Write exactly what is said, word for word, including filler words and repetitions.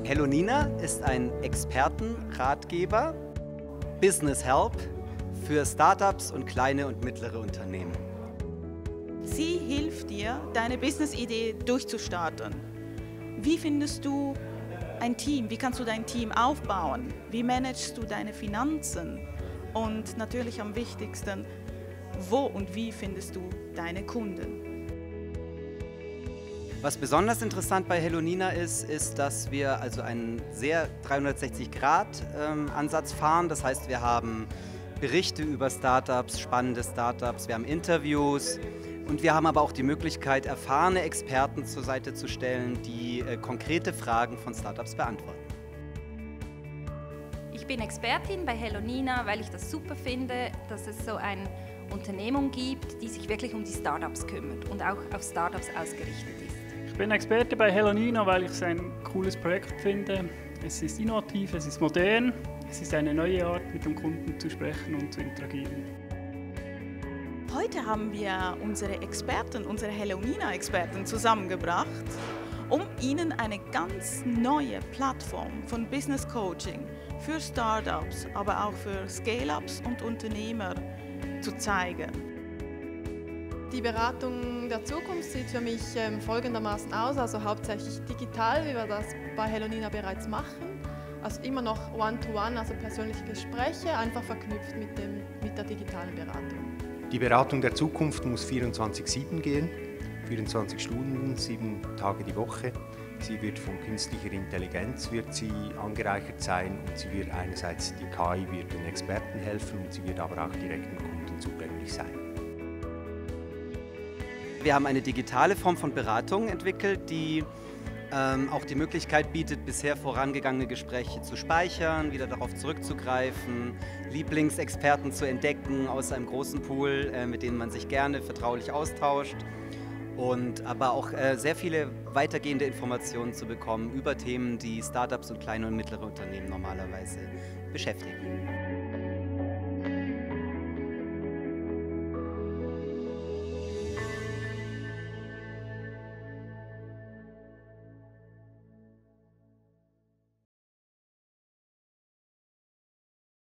Hellonina ist ein Expertenratgeber, Business Help für Startups und kleine und mittlere Unternehmen. Sie hilft dir, deine Business-Idee durchzustarten. Wie findest du ein Team? Wie kannst du dein Team aufbauen? Wie managst du deine Finanzen? Und natürlich am wichtigsten, wo und wie findest du deine Kunden? Was besonders interessant bei Hellonina ist, ist, dass wir also einen sehr dreihundertsechzig Grad Ansatz fahren. Das heißt, wir haben Berichte über Startups, spannende Startups, wir haben Interviews und wir haben aber auch die Möglichkeit, erfahrene Experten zur Seite zu stellen, die äh, konkrete Fragen von Startups beantworten. Ich bin Expertin bei Hellonina, weil ich das super finde, dass es so eine Unternehmung gibt, die sich wirklich um die Startups kümmert und auch auf Startups ausgerichtet ist. Ich bin Experte bei Hellonina, weil ich es ein cooles Projekt finde. Es ist innovativ, es ist modern, es ist eine neue Art, mit dem Kunden zu sprechen und zu interagieren. Heute haben wir unsere Experten, unsere Hellonina-Experten zusammengebracht, um Ihnen eine ganz neue Plattform von Business Coaching für Startups, aber auch für Scale-Ups und Unternehmer zu zeigen. Die Beratung der Zukunft sieht für mich ähm, folgendermaßen aus, also hauptsächlich digital, wie wir das bei Hellonina bereits machen. Also immer noch One-to-One, also persönliche Gespräche, einfach verknüpft mit, dem, mit der digitalen Beratung. Die Beratung der Zukunft muss vierundzwanzig sieben gehen, vierundzwanzig Stunden, sieben Tage die Woche. Sie wird von künstlicher Intelligenz wird sie angereichert sein und sie wird einerseits, die K I wird den Experten helfen und sie wird aber auch direkt dem Kunden zugänglich sein. Wir haben eine digitale Form von Beratung entwickelt, die ähm, auch die Möglichkeit bietet, bisher vorangegangene Gespräche zu speichern, wieder darauf zurückzugreifen, Lieblingsexperten zu entdecken aus einem großen Pool, äh, mit denen man sich gerne vertraulich austauscht und aber auch äh, sehr viele weitergehende Informationen zu bekommen über Themen, die Startups und kleine und mittlere Unternehmen normalerweise beschäftigen.